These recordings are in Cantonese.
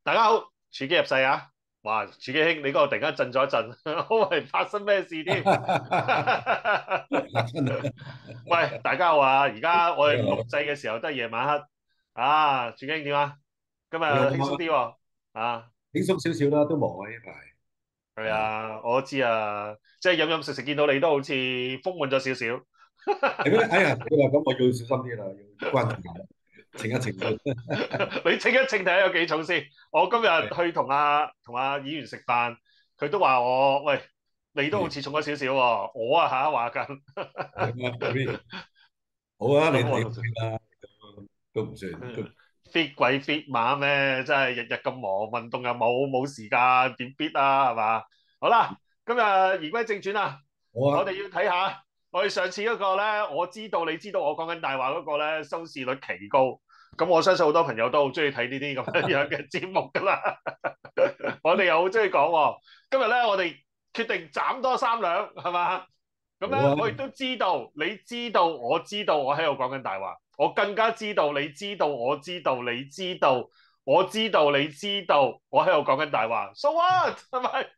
大家好，處機入世啊！哇，處機兄，你嗰度突然間震咗一震，我以為發生咩事添？ 真係喂，大家好啊！而家我哋錄你好， 製嘅時候都係夜晚黑啊！處機兄點啊？今日你好輕鬆啲啊， 喎啊！ 輕鬆少少啦，都忙啊呢排啊， 係啊，我都知啊，即係飲飲食食見到你都好似豐滿咗少少。 係咩？哎呀，你話咁，我要小心啲啦，要關注下，靜一靜先。 你稱一稱睇下有幾重先。我今日去同阿議員食飯，佢都話我喂，你都好係似重咗少少喎。我啊嚇話緊， 係啊，好啊，你你咁我 OK 啦，都唔算都 fit 鬼 fit 馬咩？真係日日咁忙，運動又冇時間，點 fit 啊？係嘛？好啦，今日言歸正傳啊， 好啊。 我哋要睇下我哋上次嗰個咧，我知道你知道我講緊大話嗰個咧，收視率奇高。咁我相信好多朋友都好中意睇呢啲咁樣嘅節目㗎啦。我哋又好中意講喎。今日咧，我哋決定斬多三兩，係嘛？咁咧， 好啊， 我亦都知道，你知道，我知道，我喺度講緊大話。我更加知道，你知道，我知道，你知道，我知道，你知道，我喺度講緊大話。So what？係咪？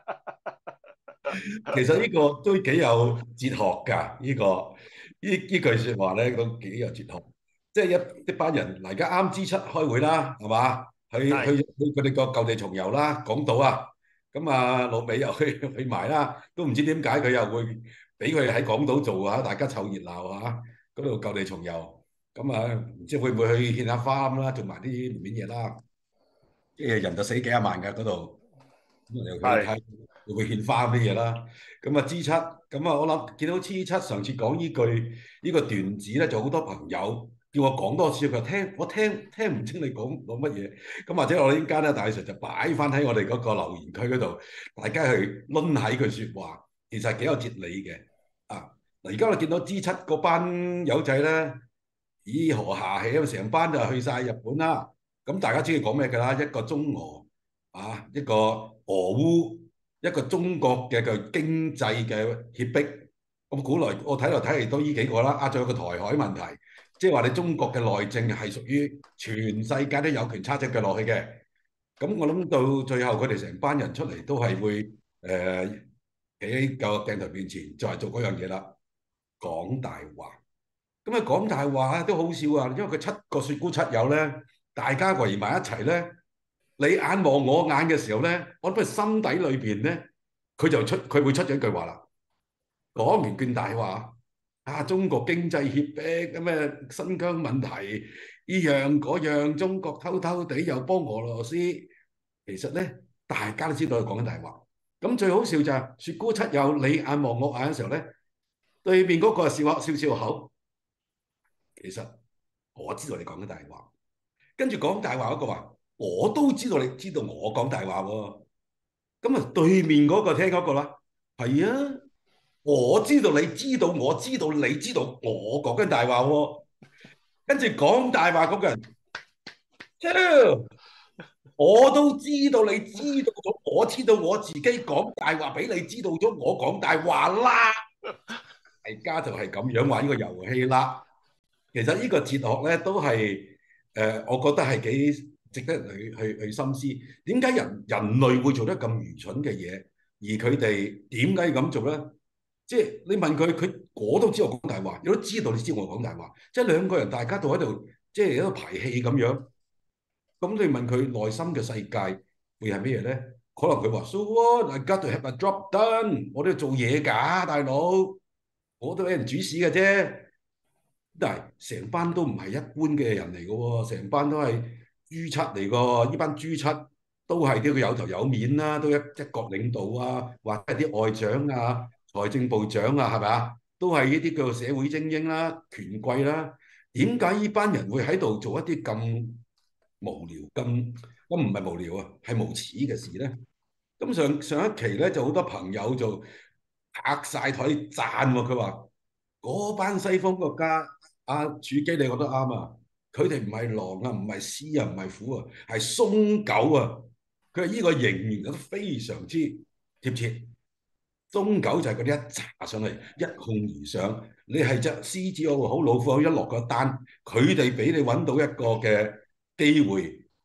其實呢個都幾有哲學㗎，呢句説話咧都幾有哲學。即係一班人嗱，而家啱 G7開會啦，係嘛？去係佢哋個舊地重遊啦，港島啊，咁啊老美又去埋啦，都唔知點解佢又會俾佢喺港島做啊，大家湊熱鬧啊，嗰度舊地重遊，咁啊唔知會唔會去獻下花咁啦，做埋啲門面嘢啦，即係人就死幾廿萬㗎嗰度。咁又去係睇會唔會獻花啲嘢啦？咁啊 G7，咁啊我諗見到 G7上次講呢個段子咧，就好多朋友叫我講多次，佢話我聽唔清你講乜嘢。咁或者我哋呢間咧，大 Sir 就擺翻喺我哋嗰個留言區嗰度，大家去攆下呢句説話，其實係幾有哲理嘅。啊，嗱而家我見到 G7嗰班友仔咧，咦何下起咁成班就去晒日本啦。咁大家知佢講咩㗎啦？一個中俄。啊，一個俄烏，一個中國嘅經濟嘅脅迫，咁估來我睇嚟睇去都呢幾個啦，仲有個台海問題，即係話你中國嘅內政係屬於全世界都有權插隻腳落去嘅，咁我諗到最後佢哋成班人出嚟都係會企喺個鏡頭面前就係做嗰樣嘢啦，講大話。咁啊講大話都好笑啊，因為佢七個雪姑七友咧，大家圍埋一齊咧。你眼望我眼嘅時候咧，我諗佢心底裏邊咧，佢會出咗一句話啦，講完段大話啊，中國經濟脅迫咁咩新疆問題呢樣嗰樣，中國偷偷地又幫俄羅斯，其實咧大家都知道佢講緊大話。咁最好笑就係雪姑七友，你眼望我眼嘅時候咧，對面嗰個笑笑口，其實我知道你講緊大話。跟住講大話嗰個話，我都知道你知道我講大話喎。咁啊，對面嗰個聽嗰個啦，係啊，我知道你知道我知道你知道我講緊大話喎。跟住講大話嗰個人，超，我都知道你知道咗，我知道我自己講大話俾你知道咗，我講大話啦。大家就係咁樣玩呢個遊戲啦。其實呢個哲學咧都係我覺得係幾值得人去深思。點解人類會做得咁愚蠢嘅嘢，而佢哋點解要咁做咧？即係你問佢，我都知我講大話，亦都知道你知我講大話。即係兩個人大家都喺度，即係喺度排戲咁樣。咁你問佢內心嘅世界會係咩嘢咧？可能佢話：So what? I got to have a job done。我都要做嘢㗎，大佬，我都俾人主使嘅啫。但係成班都唔係一般嘅人嚟嘅喎，成班都係豬七嚟嘅。呢班豬七都係啲佢有頭有面啦，都一國領導啊，或者係啲外長啊、財政部長啊，係咪啊？都係呢啲叫做社會精英啦、權貴啦。點解呢班人會喺度做一啲咁無聊、咁唔係無聊啊，係無恥嘅事咧？咁上一期咧就好多朋友就拍晒台讚喎，佢話嗰班西方國家。處機你覺得啱啊！佢哋唔係狼啊，唔係獅啊，唔係虎啊，係鬆狗啊！佢話呢個形容得非常之貼切。鬆狗就係嗰啲一查上嚟，一控而上。你係隻獅子好，老虎好，一落個單，佢哋俾你揾到一個嘅機會，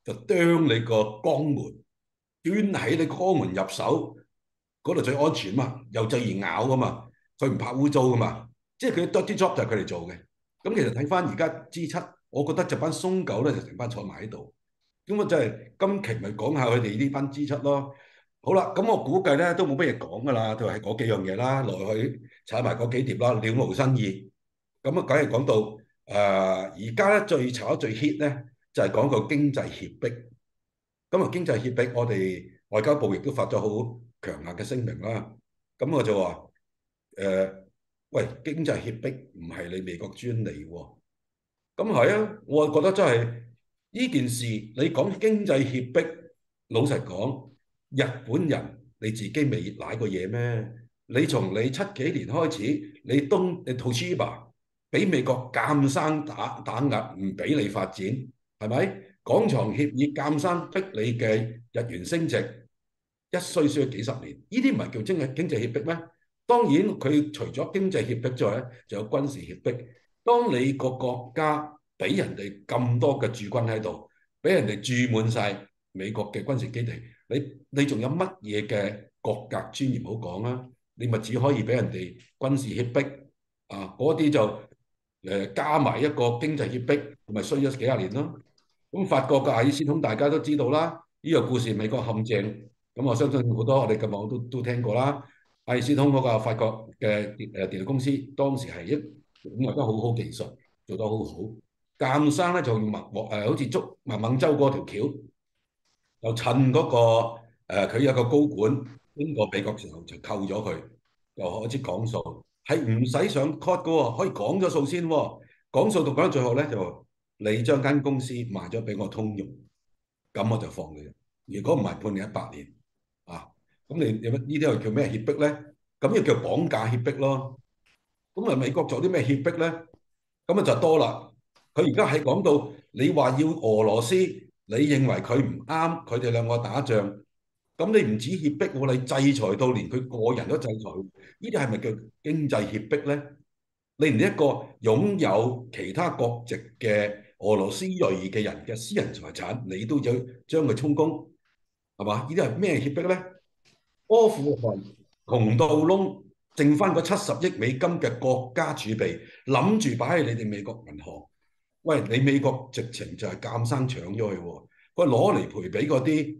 就啄你個肛門，端喺你肛門入手嗰度最安全嘛，又最易咬噶嘛，佢唔怕污糟噶嘛，即係佢 dirty job 就係佢哋做嘅。咁其實睇翻而家 G7，我覺得就班鬆狗咧就成班坐埋喺度。咁啊，就係今期咪講下佢哋呢班 G7咯。好啦，咁我估計咧都冇乜嘢講噶啦，就係嗰幾樣嘢啦，來去踩埋嗰幾碟啦，了無新意。咁啊，梗係講到而家咧最炒最 hit 咧就係講個經濟脅迫。咁啊，經濟脅迫，我哋外交部亦都發咗好強硬嘅聲明啦。咁我就話喂，經濟脅迫唔係你美國專利喎。咁係啊，我覺得真係呢件事，你講經濟脅迫，老實講，日本人你自己未舐過嘢咩？你從你七幾年開始，你 Toshiba 俾美國監生打壓，唔俾你發展，係咪？廣場協議監生逼你嘅日元升值，一衰衰咗幾十年，呢啲唔係叫經濟脅迫咩？當然佢除咗經濟脅迫之外咧，就有軍事脅迫。當你個國家俾人哋咁多嘅駐軍喺度，俾人哋駐滿晒美國嘅軍事基地，你仲有乜嘢嘅國格尊嚴好講啊？你咪只可以俾人哋軍事脅迫啊！嗰啲就加埋一個經濟脅迫，咪衰咗幾廿年咯。咁法國嘅阿爾斯通大家都知道啦，呢個故事美國陷阱，咁我相信好多我哋嘅網都聽過啦。阿爾斯通嗰個法國嘅電力公司當時係擁有得好好技術，做得好好。鑑生咧就用好似捉孟晚舟嗰條橋，就趁嗰個佢有個高管經過美國時候就扣咗佢，就開始講數，係唔使上 court 嘅喎，可以講咗數先喎。講數到講到最後咧就你將間公司賣咗俾我通用，咁我就放你。如果唔係判你100年啊！咁你有乜呢啲又叫咩脅迫咧？咁又叫綁架脅迫咯。咁啊美國做啲咩脅迫咧？咁啊就多啦。佢而家係講到你話要俄羅斯，你認為佢唔啱，佢哋兩個打仗，咁你唔止脅迫我，你制裁到連佢個人都制裁，呢啲係咪叫經濟脅迫咧？你連一個擁有其他國籍嘅俄羅斯裔嘅人嘅私人財產，你都要將佢充公，係嘛？呢啲係咩脅迫咧？阿富汗窮到窿，剩翻個70億美金嘅國家儲備，諗住擺喺你哋美國銀行。喂，你美國直情就係監生搶咗佢喎，佢攞嚟賠俾嗰啲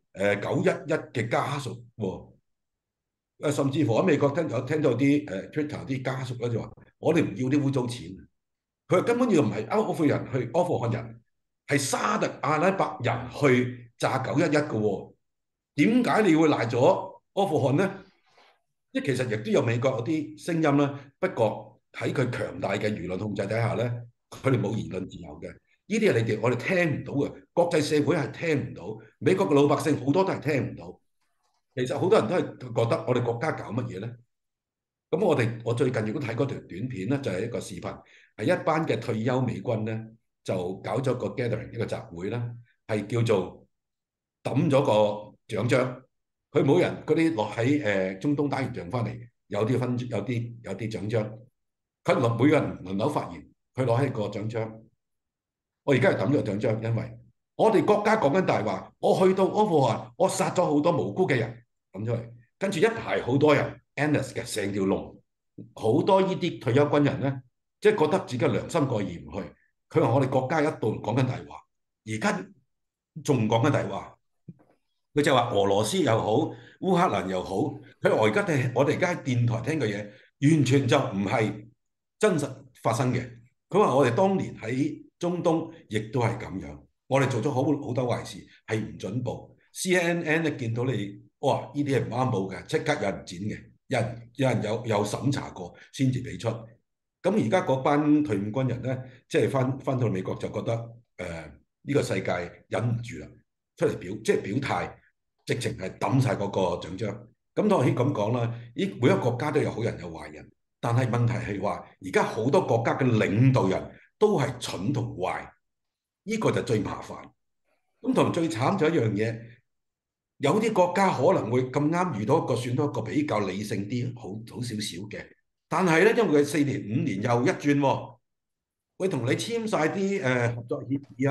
911嘅家屬喎。甚至乎喺美國聽到啲Twitter 啲家屬咧就話：我哋唔要啲污糟錢。佢根本要唔係阿富汗人，係沙特阿拉伯人去炸911嘅喎。點解你會賴咗阿富汗咧？即係其實亦都有美國有啲聲音啦，不過喺佢強大嘅輿論控制底下咧，佢哋冇言論自由嘅。呢啲係我哋聽唔到嘅，國際社會係聽唔到，美國嘅老百姓好多都係聽唔到。其實好多人都係覺得我哋國家搞乜嘢咧？咁我最近亦都睇嗰條短片咧，就係一個視頻，係一班嘅退休美軍咧，就搞咗個 gathering 一個集會啦，係叫做抌咗個獎章。佢冇人嗰啲落喺中東打完仗翻嚟，有啲獎章，佢每個人輪流發言，佢攞起個獎章。我而家係抌咗個獎章，因為我哋國家講緊大話，我去到阿富汗，我殺咗好多無辜嘅人，抌出嚟，跟住一排好多人 endless 嘅成條龍，好多呢啲退休軍人咧，即係覺得自己良心過意唔去。佢話我哋國家一度講緊大話，而家仲講緊大話。佢就話俄羅斯又好，烏克蘭又好，佢話我哋而家喺電台聽嘅嘢，完全就唔係真實發生嘅。佢話我哋當年喺中東亦都係咁樣，我哋做咗好多壞事，係唔準報。CNN 咧見到你，哇！呢啲係唔啱報嘅，即刻有人剪嘅，有人有審查過先至俾出。咁而家嗰班退伍軍人咧，即係翻到美國就覺得呢個世界忍唔住啦，出嚟即係表態。直情係抌晒嗰個獎章，咁當然咁講啦。每一個國家都有好人有壞人，但係問題係話，而家好多國家嘅領導人都係蠢同壞，呢個就最麻煩。咁同最慘就一樣嘢，有啲國家可能會咁啱遇到選到一個比較理性啲、好少少嘅，但係咧因為佢4年5年又一轉喎，會同你簽晒啲合作協議啊，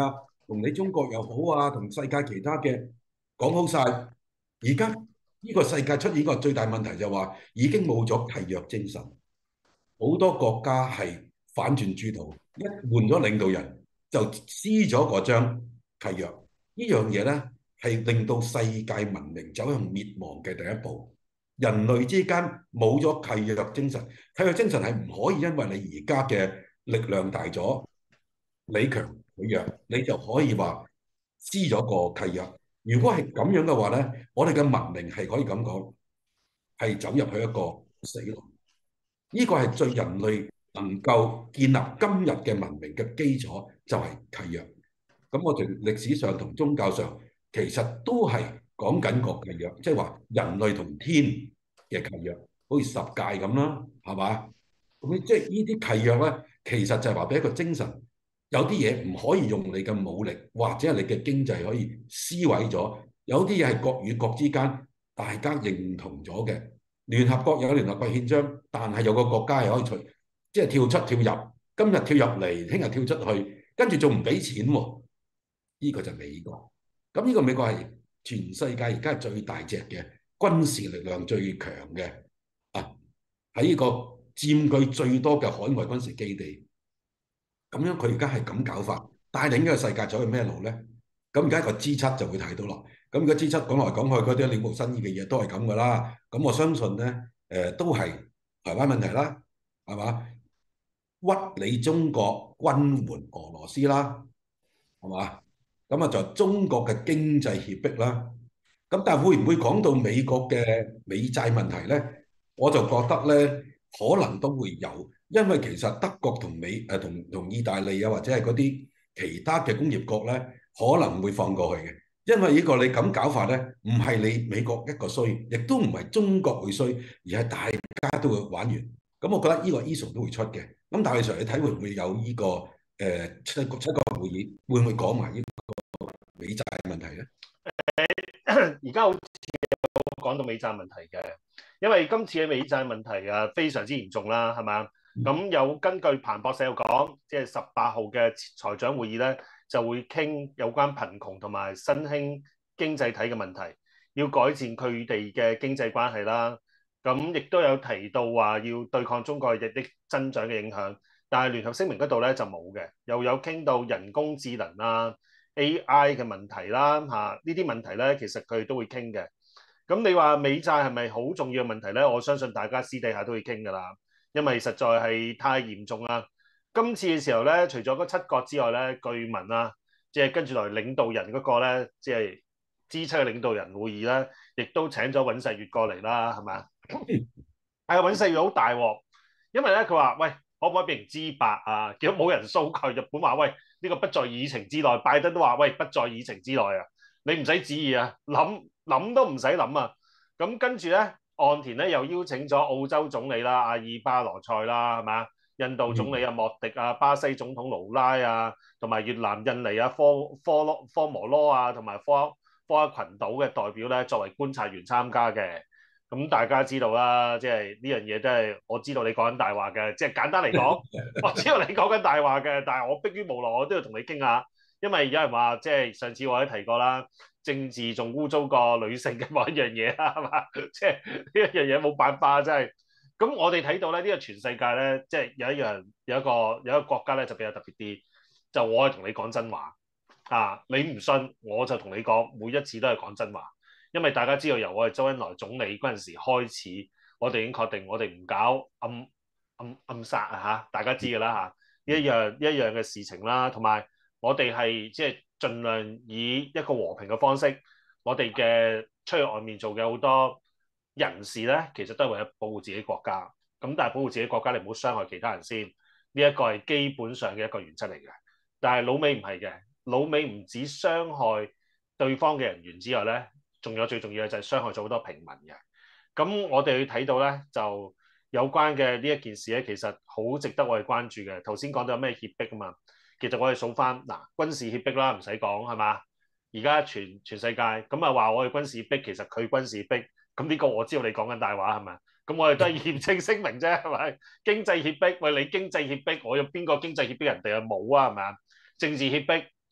同你中國又好啊，同世界其他嘅講好晒。而家呢個世界出現個最大問題就話已經冇咗契約精神，好多國家係反轉豬肚，一換咗領導人就撕咗嗰張契約。呢樣嘢咧係令到世界文明走向滅亡嘅第一步。人類之間冇咗契約精神，契約精神係唔可以因為你而家嘅力量大咗，你強佢弱，你就可以話撕咗個契約。如果係咁樣嘅話咧，我哋嘅文明係可以咁講，係走入去一個死路。呢個係最人類能夠建立今日嘅文明嘅基礎，就係契約。咁我哋歷史上同宗教上其實都係講緊個契約，即係話人類同天嘅契約，好似十誡咁啦，係嘛？咁即係呢啲契約咧，其實就係話俾一個精神，有啲嘢唔可以用你嘅武力或者係你嘅經濟可以撕毀咗，有啲嘢係國與國之間大家認同咗嘅。聯合國有聯合國憲章，但係有個國家係可以即係跳出跳入，今日跳入嚟，聽日跳出去，跟住仲唔俾錢喎？呢個就係美國。咁呢個美國係全世界而家係最大隻嘅軍事力量最強嘅啊，喺呢個佔據最多嘅海外軍事基地。咁樣佢而家係咁搞法，帶領呢個世界走去咩路咧？咁而家個 G7就會睇到啦。咁而家 G7講來講去嗰啲了無新意嘅嘢都係咁噶啦。咁我相信咧，都係台灣問題啦，係嘛？屈你中國軍援俄羅斯啦，係嘛？咁啊就中國嘅經濟脅迫啦。咁但係會唔會講到美國嘅美債問題咧？我就覺得咧，可能都會有，因為其實德國同同意大利啊，或者係嗰啲其他嘅工業國咧，可能會放過去嘅。因為呢個你咁搞法咧，唔係你美國一個衰，亦都唔係中國會衰，而係大家都會玩完。咁我覺得呢個 issue 都會出嘅。咁但係上你睇會唔會有呢個七國會議會唔會講埋呢個美債問題咧？ 而家好似講到美債問題嘅，因為今次嘅美債問題啊非常之嚴重啦，係嘛？咁有根據彭博社有講，即係18號嘅財長會議咧，就會傾有關貧窮同埋新興經濟體嘅問題，要改善佢哋嘅經濟關係啦。咁亦都有提到話要對抗中國日益增長嘅影響，但係聯合聲明嗰度咧就冇嘅，又有傾到人工智能啊、AI 嘅問題啦，嚇呢啲問題咧，其實佢哋都會傾嘅。咁你話美債係咪好重要嘅問題咧？我相信大家私底下都會傾㗎啦，因為實在係太嚴重啦。今次嘅時候咧，除咗嗰7國之外咧，據聞啊，即係跟住來領導人嗰個咧，即係 G7嘅領導人會議咧，亦都請咗尹錫悅過嚟啦，係咪？係啊，尹錫悅好大鑊，因為咧佢話：喂，可唔可以變成 G8啊？結果冇人蘇佢，日本話：喂，呢個不在議程之內。拜登都話：喂，不在議程之內啊！你唔使旨意啊，諗都唔使諗啊。咁跟住咧，岸田咧又邀請咗澳洲總理啦，阿爾巴羅塞啦，係嘛？印度總理啊，莫迪啊，巴西總統盧拉啊，同埋越南、印尼啊，科摩羅啊，同埋科克群島嘅代表咧，作為觀察員參加嘅。咁大家知道啦，即係呢樣嘢都係我知道你講緊大話嘅，即係簡單嚟講，我知道你講緊大話嘅，但係我迫於無奈，我都要同你傾下，因為有人話即係上次我都提過啦，政治仲污糟過女性嘅某一樣嘢啦，係嘛？即係呢一樣嘢冇辦法，真係。咁我哋睇到咧，呢個全世界咧，即係有一個國家咧就比較特別啲，就我係同你講真話啊，你唔信我就同你講，每一次都係講真話。因為大家知道由我哋周恩來總理嗰陣時開始，我哋已經確定我哋唔搞暗殺啊嚇，大家知㗎啦嚇，一樣嘅事情啦，同埋我哋係即係盡量以一個和平嘅方式，我哋嘅出去外面做嘅好多人士咧，其實都係為咗保護自己國家，咁但係保護自己國家，你唔好傷害其他人先，呢一個係基本上嘅一個原則嚟嘅。但係老美唔係嘅，老美唔止傷害對方嘅人員之外咧。仲有最重要嘅就係傷害咗好多平民嘅。咁我哋去睇到咧，就有關嘅呢一件事咧，其實好值得我哋關注嘅。頭先講到有咩脅迫啊嘛，其實我哋數翻嗱，軍事脅迫啦，唔使講係嘛。而家全世界咁啊話我哋軍事脅迫，其實佢軍事脅迫。咁呢個我知道你講緊大話係咪？咁我哋都係嚴正聲明啫，係咪？經濟脅迫，喂，你經濟脅迫，我有邊個經濟脅迫人哋啊？冇啊，係咪啊？政治脅迫。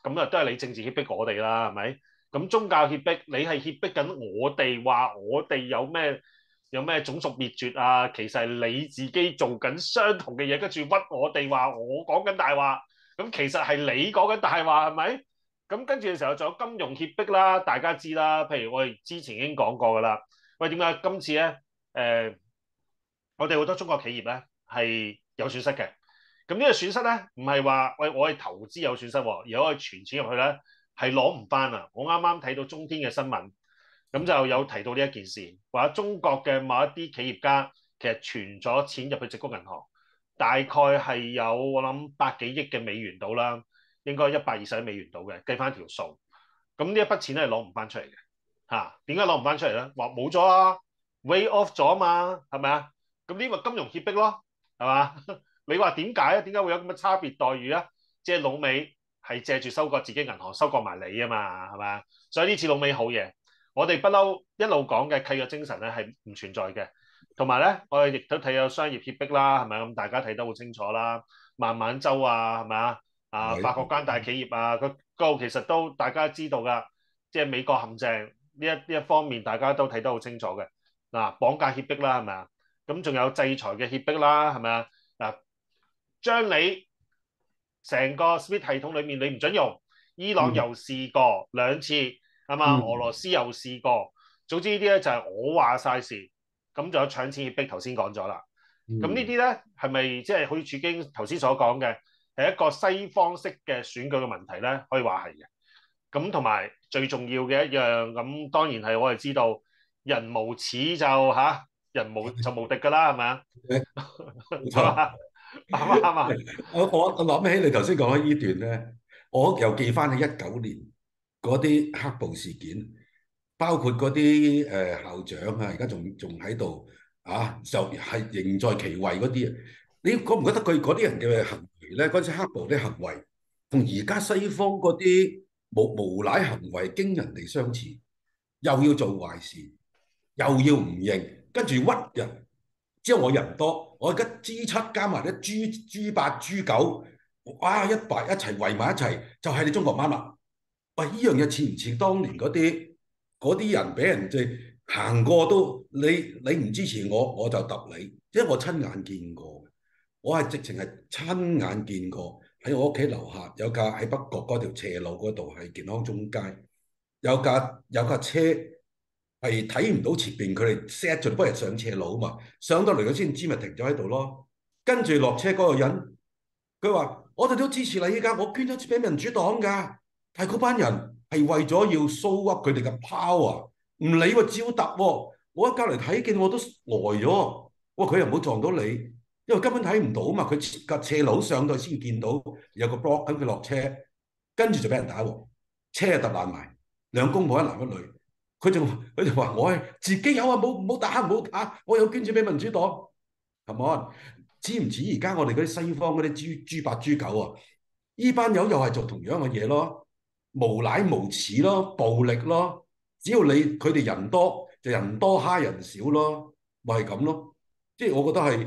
咁啊都係你政治脅迫我哋啦，係咪？咁宗教脅迫，你係脅迫緊我哋，話我哋有咩種族滅絕啊？其實係你自己做緊相同嘅嘢，跟住屈我哋話我講緊大話，咁其實係你講緊大話，係咪？咁跟住嘅時候仲有金融脅迫啦，大家知啦。譬如我哋之前已經講過噶啦，喂，點解今次咧？我哋好多中國企業咧係有損失嘅。咁呢個損失咧，唔係話喂我係投資有損失，而我係存錢入去咧係攞唔翻啊！我啱啱睇到中天嘅新聞，咁就有提到呢一件事，話中國嘅某一啲企業家其實存咗錢入去矽谷銀行，大概係有我諗百幾億嘅美元到啦，應該120億美元到嘅，計翻條數。咁呢一筆錢咧係攞唔翻出嚟嘅嚇。點解攞唔翻出嚟咧？話冇咗啊，way off 咗啊嘛，係咪啊？咁呢個金融脅迫咯，係嘛？你話點解啊？點解會有咁嘅差別待遇啊？即係老美係借住收割自己銀行，收割埋你啊嘛，係嘛？所以呢次老美好嘢，我哋不嬲一路講嘅契約精神咧係唔存在嘅。同埋咧，我哋亦都睇有商業脅迫啦，係咪咁？大家睇得好清楚啦，孟晚舟啊，係咪啊？啊，法國間大企業啊，佢嗰度其實都大家知道㗎，即係美國陷阱呢一方面，大家都睇得好清楚嘅。嗱，綁架脅迫啦，係咪啊？咁仲有制裁嘅脅迫啦，係咪啊？嗱，將你成個 SWIFT 系統裡面你唔準用，伊朗又試過2次，係嘛？俄羅斯又試過，總之呢啲咧就係我話晒事，咁仲有搶錢脅迫，頭先講咗啦。咁呢啲咧係咪即係好似處經頭先所講嘅，係一個西方式嘅選舉嘅問題咧？可以話係嘅。咁同埋最重要嘅一樣，咁當然係我哋知道人無恥就人無就無敵㗎啦，係咪啊？ 冇係錯。 嘛？啱唔啱啊？ 我諗起你頭先講開呢段咧，我又記翻起19年嗰啲黑暴事件，包括嗰啲校長啊，而家仲喺度啊，就係仍在其位嗰啲啊。你覺唔覺得佢嗰啲人嘅行為咧，嗰陣黑暴啲行為，同而家西方嗰啲無賴行為驚人地相似？又要做壞事，又要唔認，跟住屈人。之後我人多，我而家 G7加埋啲 G8、G9，哇一齊圍埋一齊，就係你中國媽啦！喂，呢樣嘢似唔似當年嗰啲人俾人哋行過都你唔支持我，我就揼你，因為我親眼見過，我係直情係親眼見過喺我屋企樓下有架喺北角嗰條斜路嗰度係健康中街，有架車。係睇唔到前邊，佢哋 set 咗幫人上斜路啊嘛，上到嚟佢先知咪停咗喺度咯。跟住落車嗰個人，佢話：我哋都支持你依家，我捐咗錢俾民主黨㗎。但係嗰班人係為咗要 show up 佢哋嘅 power，唔理喎照揼喎。我一隔離睇見我都呆咗。哇！佢又唔好撞到你，因為根本睇唔到啊嘛。佢架斜路上到先見到有個 block，等佢落車，跟住就俾人打喎，車就揼爛埋，兩公婆一男一女。佢就話我係自己有啊，冇打，我有捐錢俾民主黨，係咪？似唔似而家我哋嗰啲西方嗰啲豬八豬狗啊？呢班友又係做同樣嘅嘢咯，無賴無恥咯，暴力咯，只要佢哋人多就人多蝦人少咯，咪係咁咯。即係我覺得係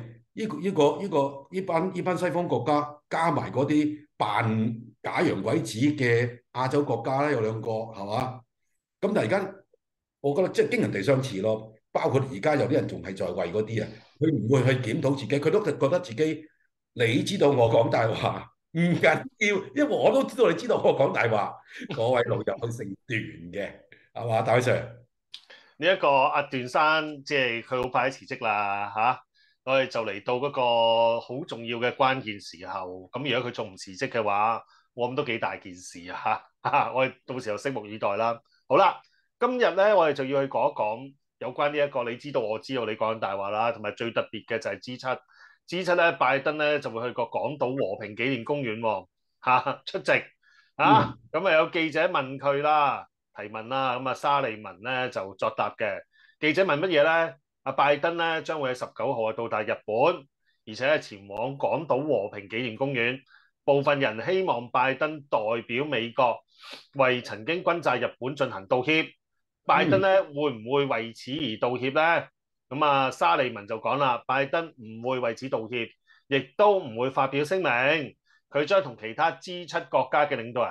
呢班西方國家加埋嗰啲扮假洋鬼子嘅亞洲國家咧，有兩個係嘛？咁但係而家。我覺得即係驚人地相似咯，包括而家有啲人仲係在位嗰啲啊，佢唔會去檢討自己，佢都覺得自己你知道我講大話唔緊要，因為我都知道你知道我講大話，嗰位老友成段嘅係嘛，大 Sir？ 呢一個阿段生，即係佢好快辭職啦嚇，我哋就嚟到嗰個好重要嘅關鍵時候。咁如果佢仲唔辭職嘅話，我諗都幾大件事嚇，我哋到時候拭目以待啦。好啦，今日咧我哋就要去講一講有關呢一個你知道我知道你講緊大話啦，同埋最特別嘅就係 G7 咧，拜登咧就會去個港島和平紀念公園出席咁有記者問佢啦。提問啦，咁沙利文咧就作答嘅。記者問乜嘢咧？阿拜登咧將會喺19號到達日本，而且係前往港島和平紀念公園。部分人希望拜登代表美國為曾經轟炸日本進行道歉。拜登咧會唔會為此而道歉咧？咁沙利文就講啦，拜登唔會為此道歉，亦都唔會發表聲明。佢將同其他 G7 國家嘅領導人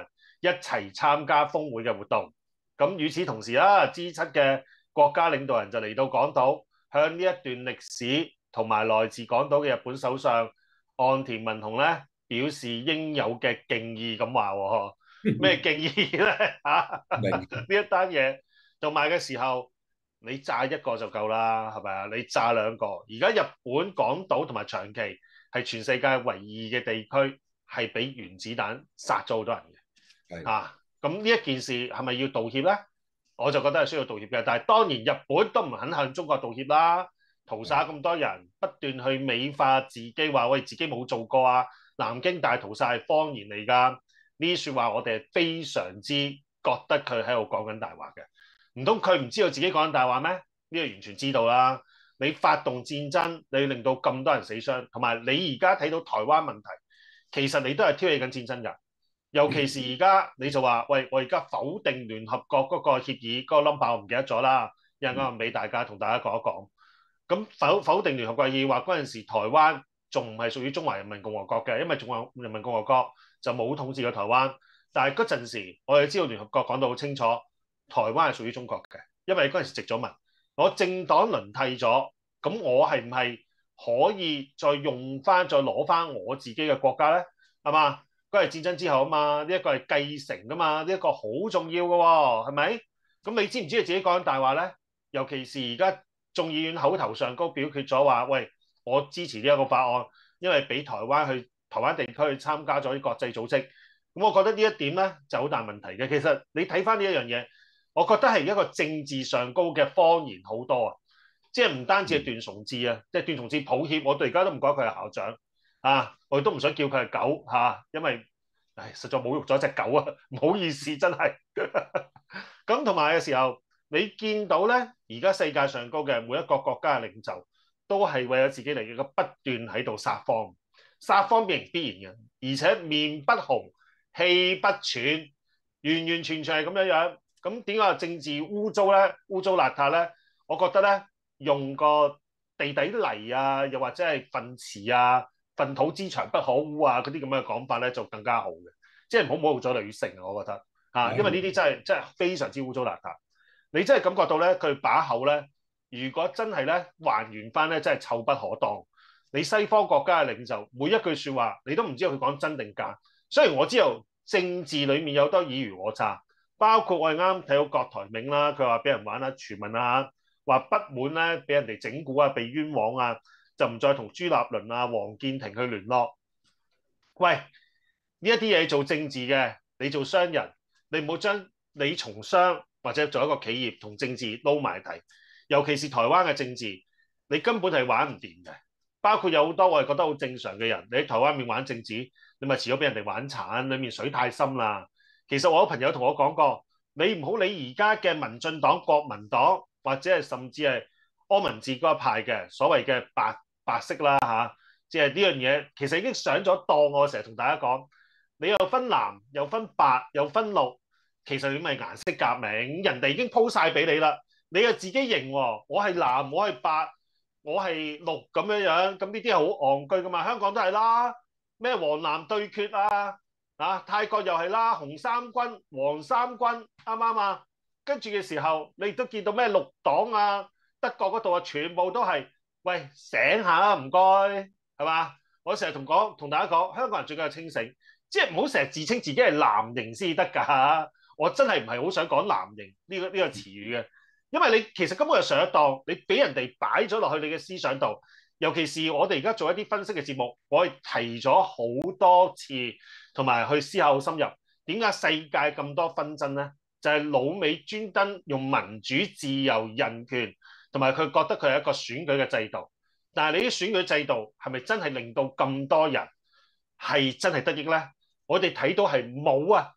一齊參加峰會嘅活動。咁與此同時啦，G7嘅國家領導人就嚟到港島，向呢一段歷史同埋來自港島嘅日本首相岸田文雄咧表示應有嘅敬意咁話喎。咩敬意咧嚇？呢一單嘢做埋嘅時候，你炸一個就夠啦，係咪啊？你炸兩個，而家日本港島同埋長崎係全世界唯二嘅地區係俾原子彈殺咗好多人嘅。咁呢一件事係咪要道歉咧？我就覺得係需要道歉嘅，但係當然日本都唔肯向中國道歉啦。屠殺咁多人，不斷去美化自己，話喂自己冇做過啊。南京大屠殺係謊言嚟㗎，呢啲説話我哋係非常之覺得佢喺度講緊大話嘅。唔通佢唔知道自己講緊大話咩？呢個完全知道啦。你發動戰爭，你令到咁多人死傷，同埋你而家睇到台灣問題，其實你都係挑起緊戰爭㗎。尤其是而家你就話喂，我而家否定聯合國嗰個協議嗰個 number 我唔記得咗啦，一陣間俾大家同大家講一講。咁否定聯合國協議話嗰陣時台灣仲唔係屬於中華人民共和國嘅，因為中華人民共和國就冇統治過台灣。但係嗰陣時我哋知道聯合國講到好清楚，台灣係屬於中國嘅，因為嗰陣時殖咗民。我政黨輪替咗，咁我係唔係可以再用翻、再攞翻我自己嘅國家咧？係嘛？嗰係戰爭之後啊嘛，呢一個係繼承噶嘛，呢一個好重要嘅喎，係咪？咁你知唔知你自己講緊大話咧？尤其是而家眾議院口頭上高表決咗話，喂，我支持呢一個法案，因為俾台灣地區去參加咗啲國際組織。咁我覺得呢一點咧就好大問題嘅。其實你睇翻呢一樣嘢，我覺得係一個政治上高嘅謊言好多啊！即係唔單止係段崇智啊，即係段崇智抱歉，我到而家都唔覺得佢係校長。我亦都唔想叫佢係狗因為實在侮辱咗隻狗啊！唔好意思，真係。咁同埋嘅時候，你見到咧，而家世界上高嘅每一個國家嘅領袖都係為咗自己利益不斷喺度撒謊，撒謊變成必然嘅，而且面不紅氣不喘，完完全全係咁樣樣。咁點解政治污糟咧、污糟邋遢咧？我覺得咧，用個地底泥啊，又或者係糞池啊、糞土之牆不可污啊嗰啲咁嘅講法咧，就更加好嘅。即係唔好侮辱咗女性啊！我覺得因為呢啲真係非常之污糟邋遢。你真係感覺到咧，佢把口咧，如果真係咧還原翻咧，真係臭不可當。你西方國家嘅領袖每一句説話，你都唔知道佢講真定假。雖然我知道政治裡面有多爾虞我詐，包括我哋啱睇到郭台銘啦，佢話俾人玩傳聞啊，話不滿咧俾人哋整蠱啊，被冤枉啊，就唔再同朱立倫啊、黃建庭去聯絡。喂，呢一啲嘢做政治嘅，你做商人，你唔好將你從商或者做一個企業同政治撈埋一齊。尤其是台灣嘅政治，你根本係玩唔掂嘅。包括有好多我係覺得好正常嘅人，你喺台灣面玩政治，你咪遲早俾人哋玩殘，裡面水太深啦。其實我有朋友同我講過，你唔好理而家嘅民進黨、國民黨或者係甚至係柯文哲嗰一派嘅所謂嘅白色啦即係呢樣嘢其實已經上咗當。我成日同大家講，你又分藍又分白又分綠，其實你咪顏色革命，人哋已經鋪晒俾你啦，你又自己認喎，我係藍，我係白，我係綠咁樣樣，咁呢啲係好戇居噶嘛。香港都係啦，咩黃藍對決泰國又係啦，紅三軍、黃三軍，啱唔啱啊？跟住嘅時候，你亦都見到咩綠黨啊，德國嗰度啊，全部都係，喂，醒下啦，唔該，係嘛？我成日同大家講，香港人最緊要清醒，即係唔好成日自稱自己係藍營先得㗎。我真係唔係好想講藍營呢個詞語嘅，因為你其實根本就上一當，你俾人哋擺咗落去你嘅思想度。尤其是我哋而家做一啲分析嘅節目，我係提咗好多次，同埋去思考好深入。點解世界咁多紛爭咧？就係老美專登用民主、自由、人權，同埋佢覺得佢係一個選舉嘅制度。但係你啲選舉制度係咪真係令到咁多人係真係得益咧？我哋睇到係冇啊，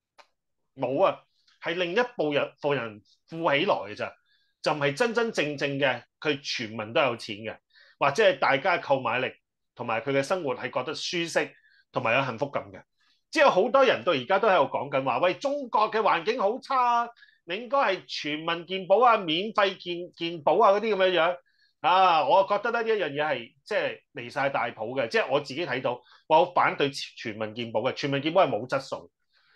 係另一部人富起來嘅咋，就唔係真真正正嘅佢全民都有錢嘅。或者係大家嘅購買力同埋佢嘅生活係覺得舒適同埋有幸福感嘅。之後好多人到而家都喺度講緊話，喂，中國嘅環境好差，你應該係全民健保啊、免費健保啊嗰啲咁樣樣我覺得咧呢一樣嘢係即係離晒大譜嘅。即係我自己睇到，我好反對全民健保嘅，全民健保係冇質素。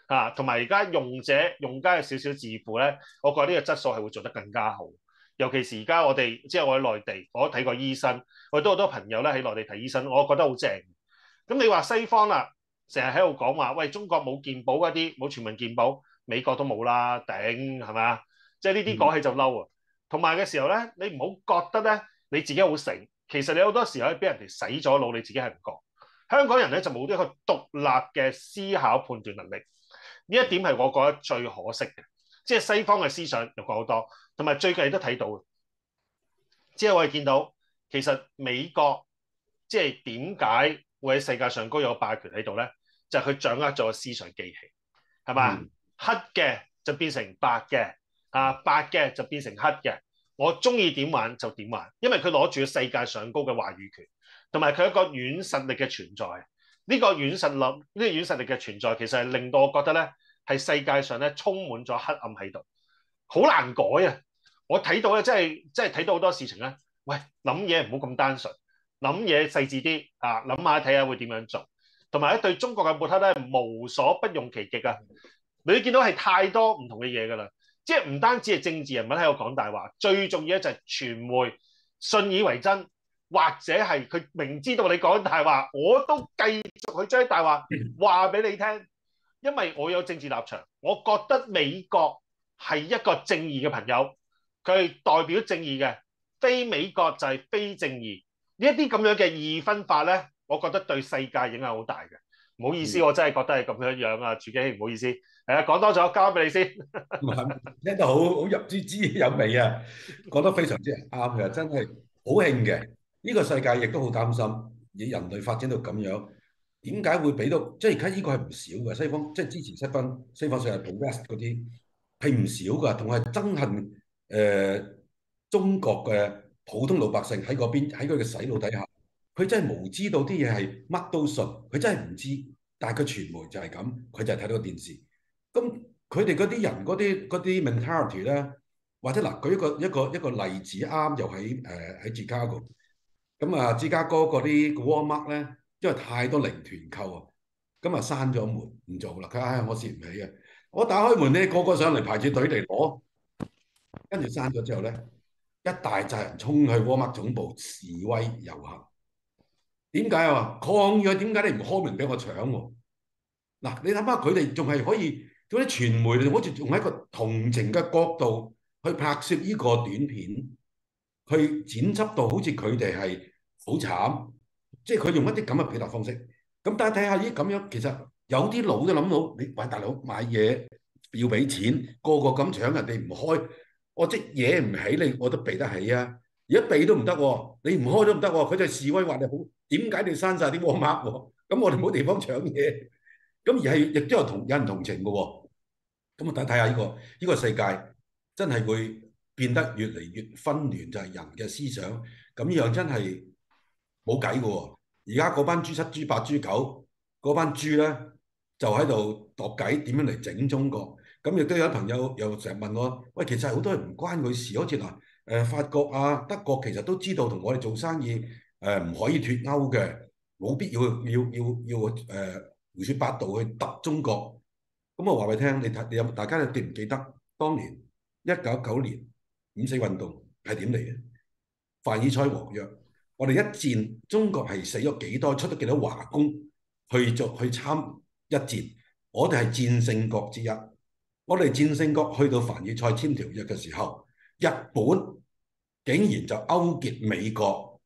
同埋而家用家嘅少少自負咧，我覺得呢個質素係會做得更加好。尤其是而家我哋即係我喺內地，我都睇過醫生，我都好多朋友咧喺內地睇醫生，我覺得好正。咁你話西方啦，成日喺度講話，喂，中國冇健保嗰啲，冇全民健保，美國都冇啦，頂係咪啊？即係呢啲講起就嬲啊！同埋嘅時候咧，你唔好覺得咧你自己好醒，其實你好多時候俾人哋洗咗腦，你自己係唔覺。香港人咧就冇呢個獨立嘅思考判斷能力，呢一點係我覺得最可惜嘅。即係西方嘅思想又講好多，同埋最近都睇到嘅，即係我哋見到其實美國即係點解會喺世界上高有霸權喺度咧？就係佢掌握咗思想機器，係嘛？黑嘅就變成白嘅，白嘅就變成黑嘅。我中意點玩就點玩，因為佢攞住世界上高嘅話語權，同埋佢一個軟實力嘅存在。呢個軟實力嘅存在，其實係令到我覺得咧，係世界上咧充滿咗黑暗喺度，好難改啊！我睇到咧，真係睇到好多事情咧。喂，諗嘢唔好咁單純，諗嘢細緻啲啊，諗下睇下會點樣做。同埋咧，對中國嘅抹黑咧，無所不用其極啊！你見到係太多唔同嘅嘢㗎啦，即係唔單止係政治人物喺度講大話，最重要咧就係傳媒信以為真，或者係佢明知道你講大話，我都繼續去將大話話俾你聽，因為我有政治立場，我覺得美國係一個正義嘅朋友，佢係代表正義嘅，非美國就係非正義。呢一啲咁樣嘅二分法咧，我覺得對世界影響好大嘅。唔好意思，我真係覺得係咁樣樣啊，主基唔好意思。講多咗，交俾你先。 聽得好入滋有味啊！講得非常之啱嘅，真係好興嘅。呢個世界亦都好擔心，以人類發展到咁樣，點解會俾到？即係而家呢個係唔少嘅西方，即係支持西方世界 progress 嗰啲係唔少㗎，同埋憎恨中國嘅普通老百姓喺嗰邊喺佢嘅洗腦底下，佢真係無知到啲嘢係乜都信，佢真係唔知，但係佢傳媒就係咁，佢就係睇到個電視。咁佢哋嗰啲人嗰啲 mentality 咧，或者嗱舉一個例子啱，又喺芝加哥。咁啊，芝加哥嗰啲 Walmart 咧，因為太多零團購啊，咁啊閂咗門唔做啦。佢話：唉，我蝕唔起啊！我打開門咧，個個上嚟排住隊嚟攞，跟住閂咗之後咧，一大扎人衝去 Walmart 總部示威遊行。點解啊？抗議啊！點解你唔開門俾我搶喎？嗱，你諗下佢哋仲係可以。嗰啲傳媒好似用一個同情嘅角度去拍攝呢個短片，去剪輯到好似佢哋係好慘，即係佢用一啲咁嘅表達方式。咁大家睇下咦咁樣，其實有啲佬都諗到，你喂大佬買嘢要俾錢，個個咁搶人哋唔開，我即嘢唔起你，我都俾得起啊！而家俾都唔得喎，你唔開都唔得喎，佢就示威話你好，點解你閂晒啲 Walmart 喎？咁我哋冇地方搶嘢。咁而係亦都有人同情嘅喎，咁啊睇下呢個世界真係會變得越嚟越紛亂，就係人嘅思想咁樣真係冇計嘅喎。而家嗰班豬七豬八豬九嗰班豬咧，就喺度度計點樣嚟整中國。咁亦都有朋友又成日問我，喂，其實好多人唔關佢事，好似嗱法國啊、德國其實都知道同我哋做生意唔可以脫歐嘅，冇必要胡說八道去揼中國。咁我話俾你聽，你大家記唔記得當年1999年五四運動係點嚟嘅？凡爾賽和約，我哋一戰，中國係死咗幾多，出咗幾多華工去參一戰，我哋係戰勝國之一。我哋戰勝國去到凡爾賽簽條約嘅時候，日本竟然就勾結美國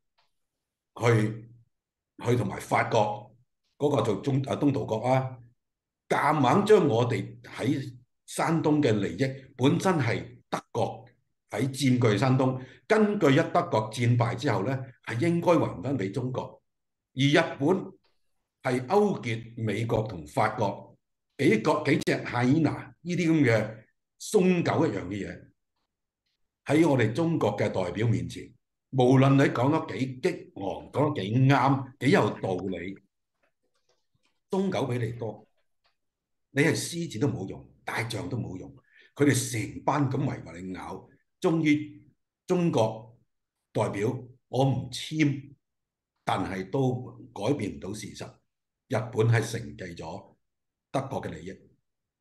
去同埋法國嗰個做東道國啊，夾硬將我哋喺山東嘅利益，本身係德國喺佔據山東，根據德國戰敗之後咧，係應該還翻俾中國，而日本係勾結美國同法國幾隻 hyena 呢啲咁嘅鬆狗一樣嘅嘢，喺我哋中國嘅代表面前，無論你講得幾激昂，講得幾啱，幾有道理，鬆狗比你多。你係獅子都冇用，大象都冇用，佢哋成班咁圍埋你咬，終於中國代表我唔簽，但係都改變唔到事實。日本係承繼咗德國嘅利益，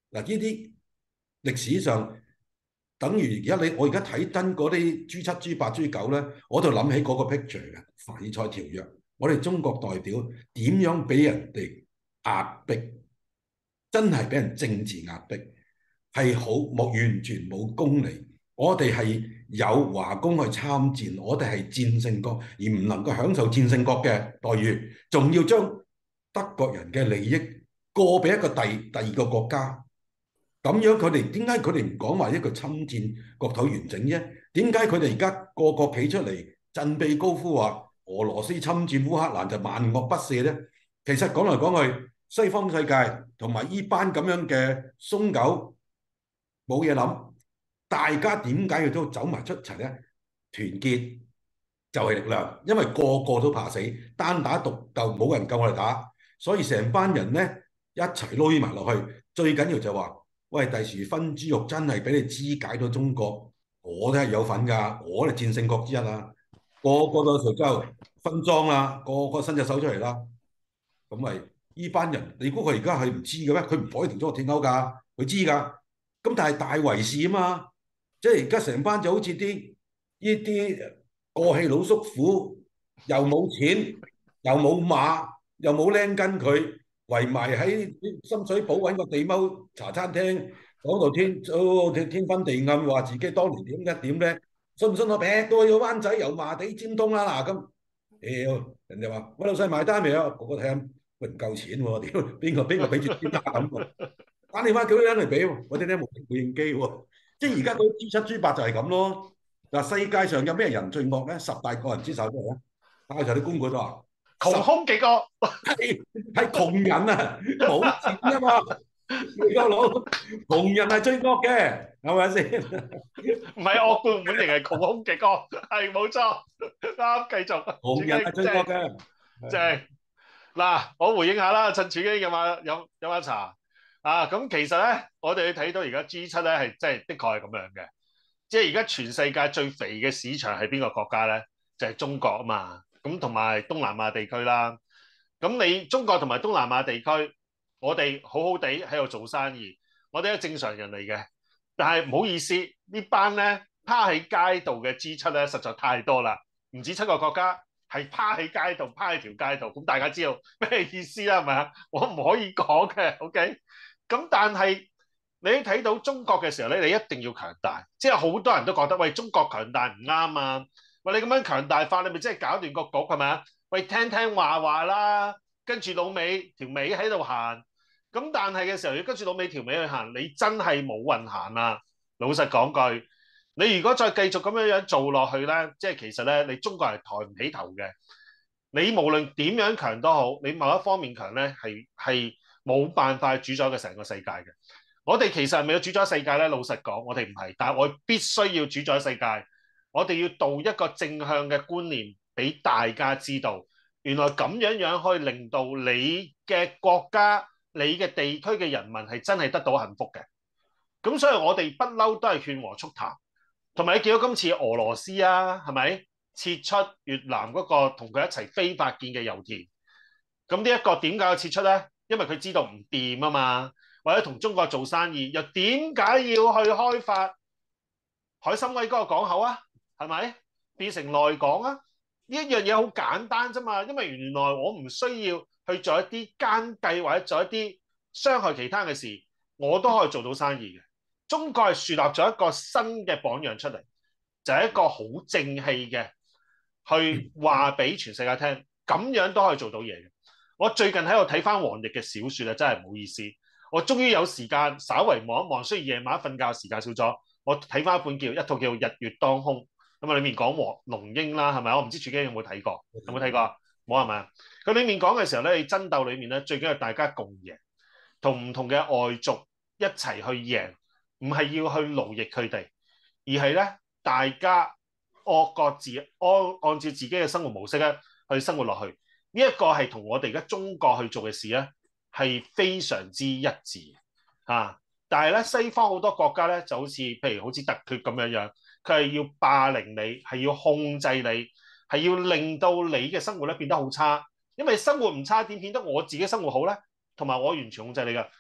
嗱，呢啲歷史上等於我而家睇真嗰啲 G7、G8、G9咧，我就諗起嗰個 picture 嘅凡爾賽條約，我哋中國代表點樣俾人哋壓迫，真係俾人政治壓迫，係好冇完全冇公理。我哋係有華工去參戰，我哋係戰勝國，而唔能夠享受戰勝國嘅待遇，仲要將德國人嘅利益過俾一個第二個國家。咁樣佢哋點解佢哋唔講話一個侵佔國土完整啫？點解佢哋而家個個企出嚟振臂高呼話俄羅斯侵佔烏克蘭就萬惡不赦咧？其實講嚟講去，西方世界同埋依班咁樣嘅鬆狗冇嘢諗，大家點解要都走埋出齊咧？團結就係力量，因為個個都怕死，單打獨鬥冇人夠我哋打，所以成班人咧一齊撈埋落去。最緊要就話，喂，第時分豬肉真係俾你肢解到中國，我都係有份㗎，我哋戰勝國之一啦，個個都隨之後分贓啦，個個伸隻手出嚟啦，咁咪呢班人，你估佢而家係唔知嘅咩？佢唔可以同中國脫鈎㗎，佢知㗎。咁但係大圍事啊嘛，即係而家成班就好似呢啲過氣老叔父，又冇錢，又冇馬，又冇僆跟佢，圍埋喺深水埗揾個地踎茶餐廳，講到天昏地暗，話自己當年點一點咧，信唔信我劈到去灣仔油麻地尖東啦嗱咁，屌人哋話喂老細埋單未啊？個個睇下，喂唔夠錢喎，屌邊個俾住天家咁喎？打電話叫啲人嚟俾喎，我哋咧冇應機喎，即係而家嗰 G7、G8就係咁咯。嗱，世界上有咩人最惡咧？十大個人之首咩咧？打去就啲公會都話， 窮兇極惡， 係窮人啊，冇錢啊嘛，你個佬窮人係最惡嘅，係咪先？ 唔係惡貫滿盈，係窮兇極惡，係冇錯。啱，繼續。 窮人係最惡嘅， 正嗱，我回應下啦，趁住已經飲下茶啊。咁其實咧，我哋睇到而家 G7咧係真係的確係咁樣嘅，即係而家全世界最肥嘅市場係邊個國家咧？就係中國啊嘛。咁同埋東南亞地區啦。咁你中國同埋東南亞地區，我哋好好地喺度做生意，我哋係正常人嚟嘅。但係唔好意思，呢班咧趴喺街度嘅 G7咧，實在太多啦，唔止7個國家，係趴喺街度，趴喺條街度。咁大家知道咩意思啦？係咪啊？我唔可以講嘅，OK。咁但係你睇到中國嘅時候咧，你一定要強大。即係好多人都覺得，喂，中國強大唔啱啊！喂，你咁樣強大法，你咪即係搞亂個局係咪啊？喂，聽聽話啦，跟住老尾條尾喺度行。咁但係嘅時候，要跟住老尾條尾去行，你真係冇運行啊！老實講句，你如果再繼續咁樣做落去咧，即係其實咧，你中國係抬唔起頭嘅。你無論點樣強都好，你某一方面強咧，係冇辦法主宰嘅成個世界嘅。我哋其實係咪要主宰世界咧？老實講，我哋唔係，但係我必須要主宰世界。我哋要導一個正向嘅觀念俾大家知道，原來咁樣可以令到你嘅國家、你嘅地區嘅人民係真係得到幸福嘅。咁所以我哋不嬲都係勸和促談，同埋你見到今次俄羅斯啊，係咪撤出越南嗰個同佢一齊非法建嘅油田？咁呢一個點解要撤出咧？因為佢知道唔掂啊嘛，或者同中國做生意，又點解要去開發海參崴嗰個港口啊？係咪變成內港啊？呢一樣嘢好簡單啫嘛，因為原來我唔需要去做一啲奸計或者做一啲傷害其他嘅事，我都可以做到生意嘅。中國係樹立咗一個新嘅榜樣出嚟，就係一個好正氣嘅，去話俾全世界聽，咁樣都可以做到嘢嘅。我最近喺度睇翻黃易嘅小説啊，真係唔好意思，我終於有時間稍為望一望，雖然夜晚瞓覺時間少咗，我睇翻一本一套叫《日月當空》。咁啊，裡面講龍鷹啦，係咪？我唔知自己有冇睇過，有冇睇過？冇係咪？佢裡面講嘅時候咧，你爭鬥裡面咧，最緊要大家共贏，同唔同嘅外族一齊去贏，唔係要去奴役佢哋，而係咧大家各自按照自己嘅生活模式咧去生活落去。呢一個係同我哋而家中國去做嘅事咧係非常之一致嚇。但係咧西方好多國家咧就好似譬如好似突厥咁樣樣。佢係要霸凌你，係要控制你，係要令到你嘅生活咧變得好差。因為生活唔差，點變得我自己生活好咧？同埋我完全控制你㗎。